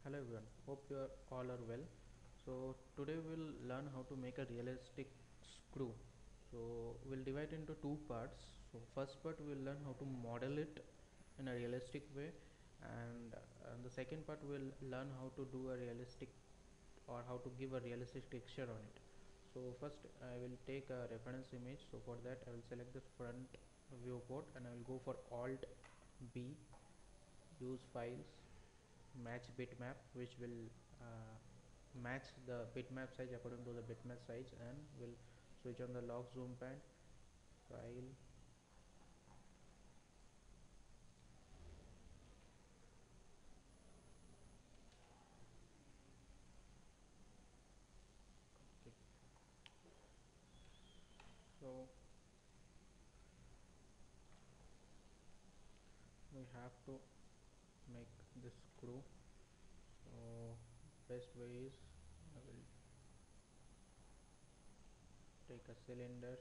Hello everyone, hope you all are well. So today we'll learn how to make a realistic screw. So we'll divide into two parts. So first part we'll learn how to model it in a realistic way, and the second part we'll learn how to do a realistic or how to give a realistic texture on it. So first I will take a reference image. So for that I will select the front viewport and I will go for Alt B, use files, match bitmap, which will match the bitmap size according to the bitmap size, and will switch on the log zoom pad, file, okay. So we have to make this screw. So best way is I will take a cylinder,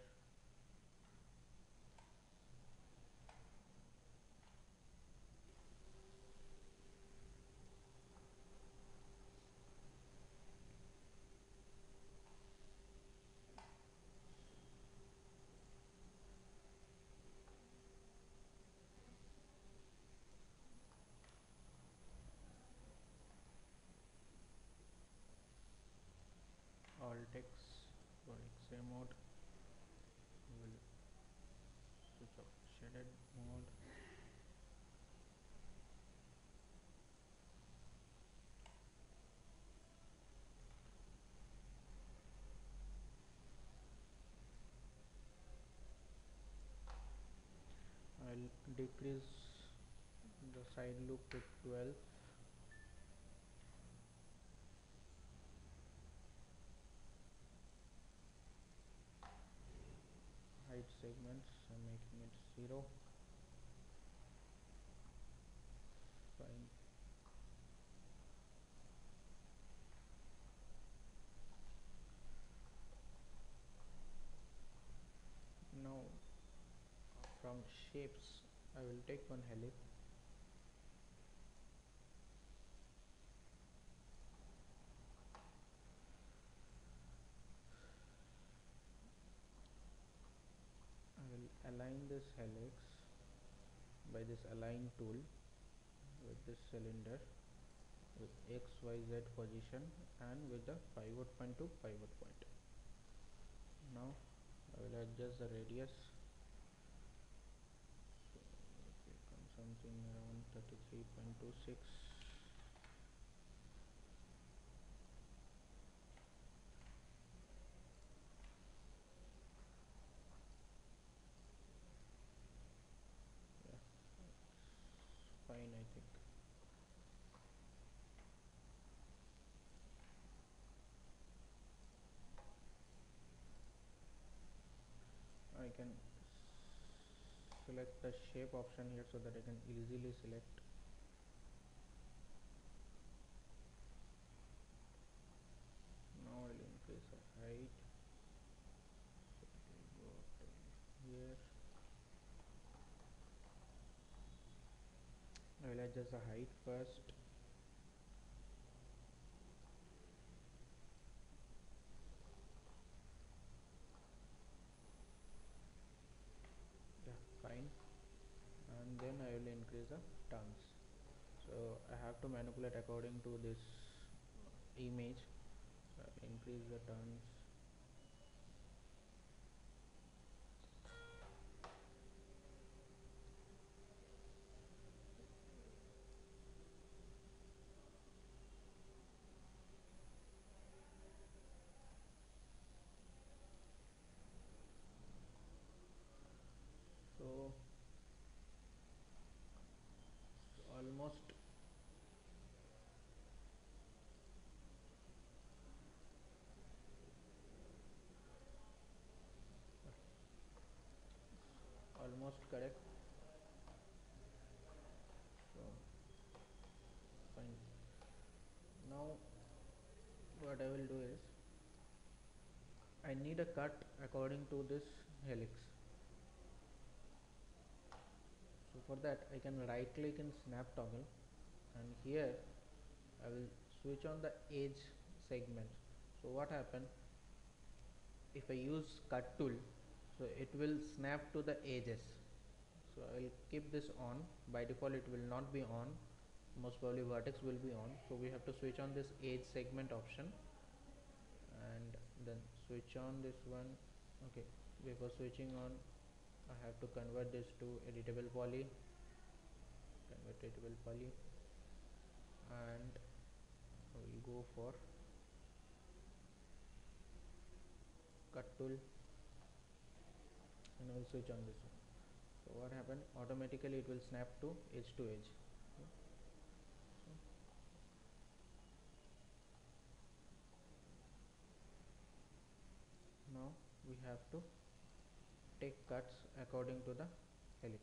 Alt X for X-ray mode, we will switch off shaded mode. I'll decrease the side loop to 12. Height segments, I'm making it 0. Fine. Now from shapes I will take one helix. I will align this helix by this align tool with this cylinder with XYZ position and with the pivot point to pivot point. Now I will adjust the radius. So it will become something around 33.26. Yeah, fine, I think. I can select the shape option here so that I can easily select. Now I will increase the height, so it will go up to here. I will adjust the height first. Yeah, fine. And then I will increase the turns. So I have to manipulate according to this image. So I will increase the turns. So almost almost correct. So fine. Now what I will do is I need a cut according to this helix. So for that I can right click in snap toggle, and here I will switch on the edge segment. So what happened, if I use cut tool, so it will snap to the edges. So I will keep this on. By default it will not be on, most probably vertex will be on, so we have to switch on this edge segment option and then switch on this one. Okay, before switching on I have to convert this to editable poly, convert editable poly, and I will go for cut tool and I will switch on this one. So what happened, automatically it will snap to edge to edge. Okay. So now we have to take cuts according to the helix.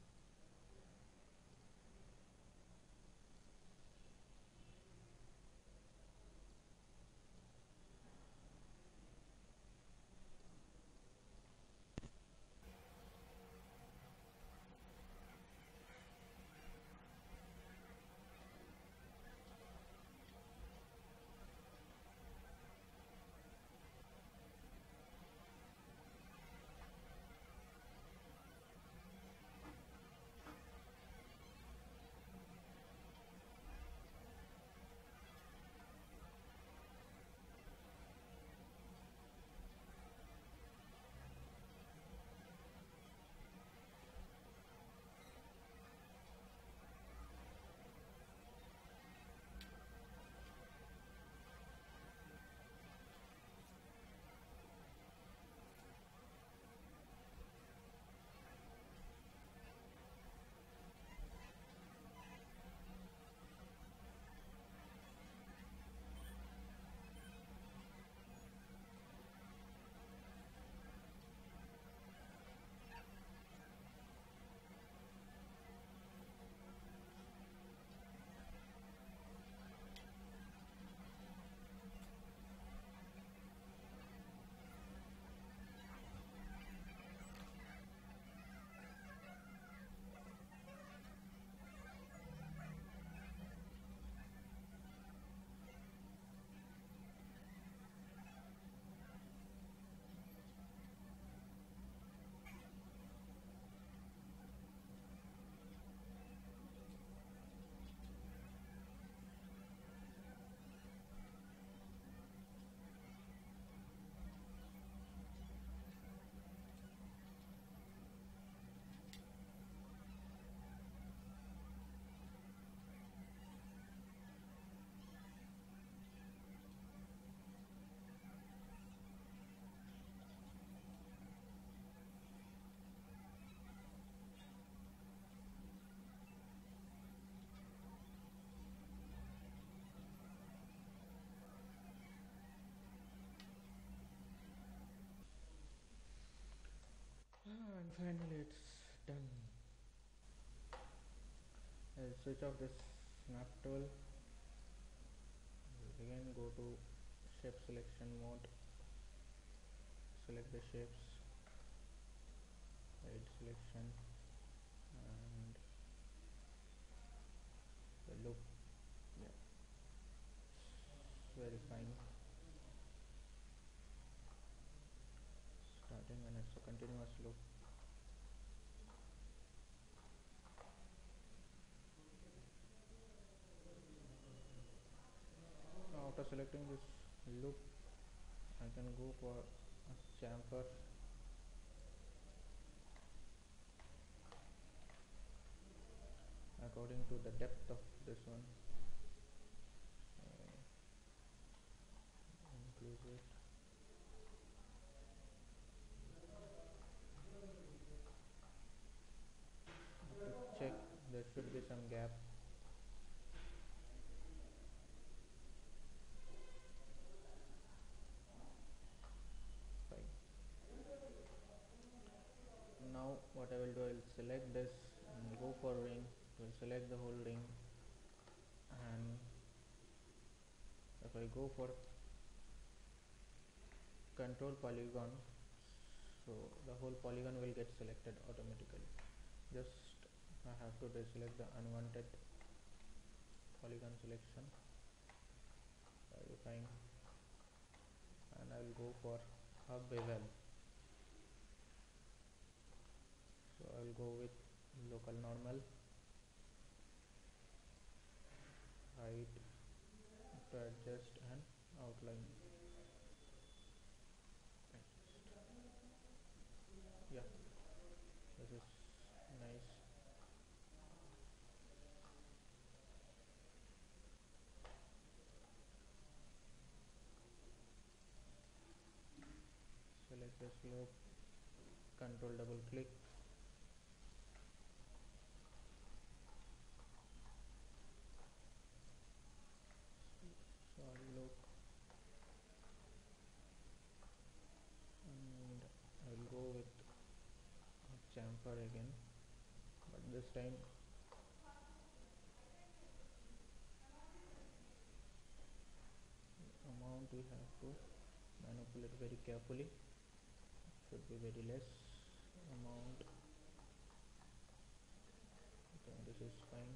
And finally it's done. I'll switch off this snap tool. Again go to shape selection mode, select the shapes, edge selection, and the loop. Yeah, it's very fine. Starting and it's a continuous loop. Now after selecting this loop, I can go for a chamfer according to the depth of this one. Increase it. To check, there should be some gap. Fine. Now what I will do, I will select this and go for ring. Will select the whole ring, and if I go for control polygon, so the whole polygon will get selected automatically. Just I have to deselect the unwanted polygon selection. verifying, and I will go for a bevel. So I will go with local normal, height to adjust, and outline. Yeah, this is nice. Select the slope, control double click. So I'll look, and I'll go with a chamfer again, but this time amount we have to manipulate very carefully. It should be very less amount. Okay, this is fine,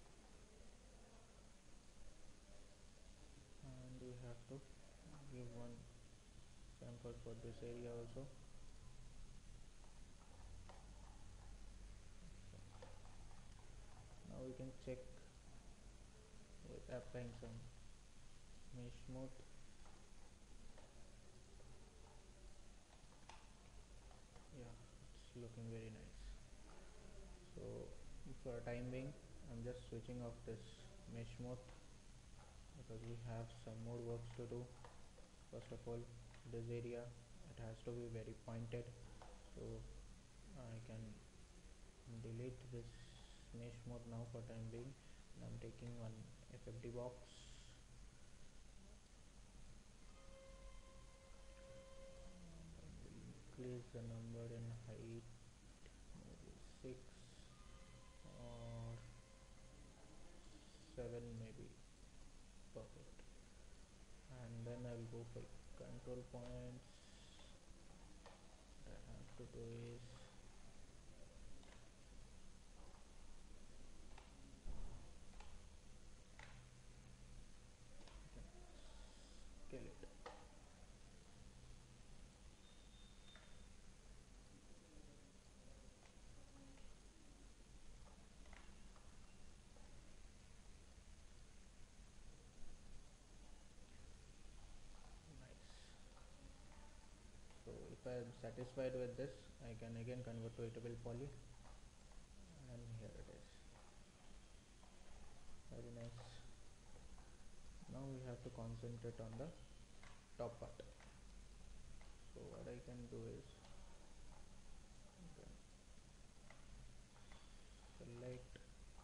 and we have to give one chamfer for this area also. Now we can check with applying some mesh mode. Yeah, it's looking very nice. So for time being, I'm just switching off this mesh mode because we have some more works to do. First of all, this area, it has to be very pointed, so I can delete this mesh mode now for time being, and I'm taking one FFD box. Increase the number in height, maybe 6 or 7 maybe, perfect. And then I'll go for control points. What I have to do is scale it. Nice. So if I am satisfied with this, I can again convert to eatable poly, and here it is. Very nice. Now we have to concentrate on the top part. So what I can do is select,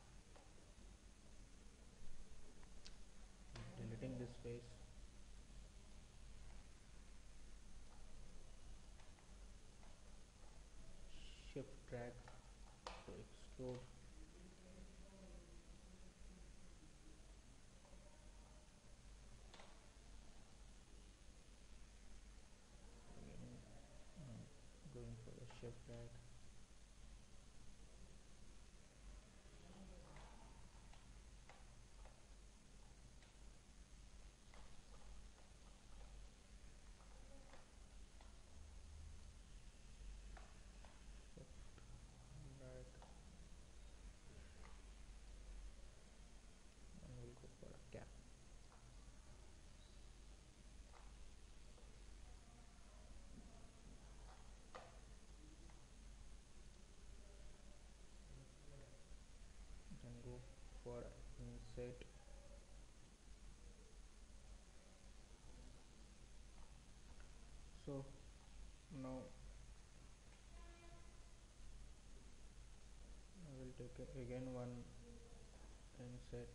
deleting this face, shift drag to extrude, again, going for the shift drag, shift drag, and we'll go for a cap. Then go for insert, so now I will take again one insert,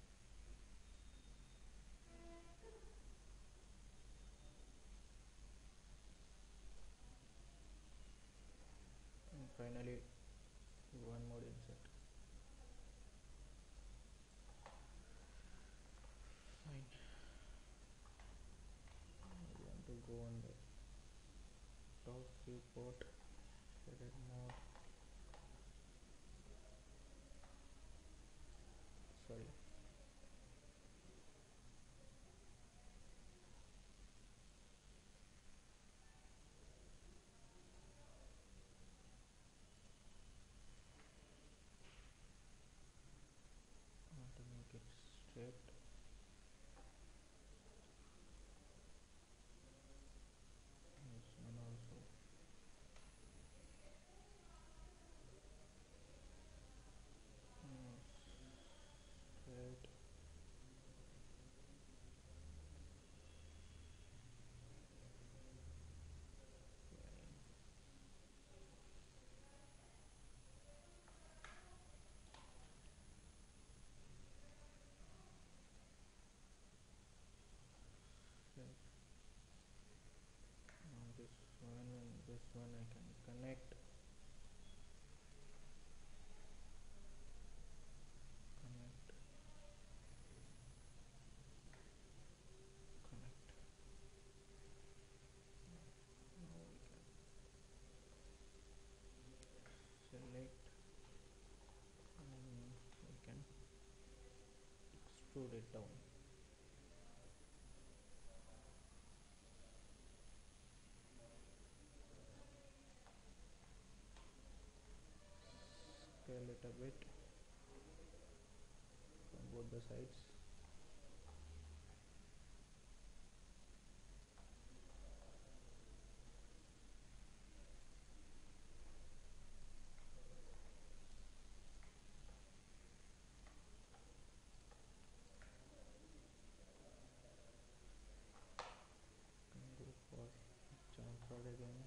and finally one more insert. Fine. I want to go on the top viewport, shaded mode, sorry, connect, connect, connect. Now we can select and we can extrude it down. Scale it a bit from both the sides. Can go for chamfer again.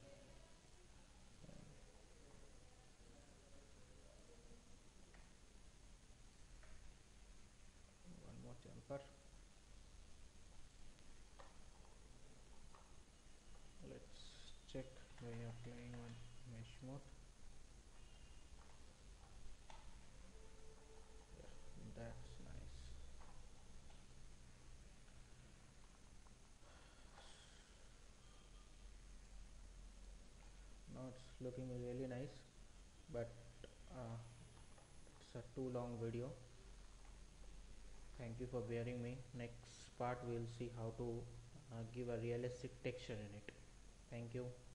One more chamfer. Let's check by applying one mesh mode. Yeah, that's nice. Now it's looking really nice, but it's a too long video. Thank you for bearing me. Next part we'll see how to give a realistic texture in it. Thank you.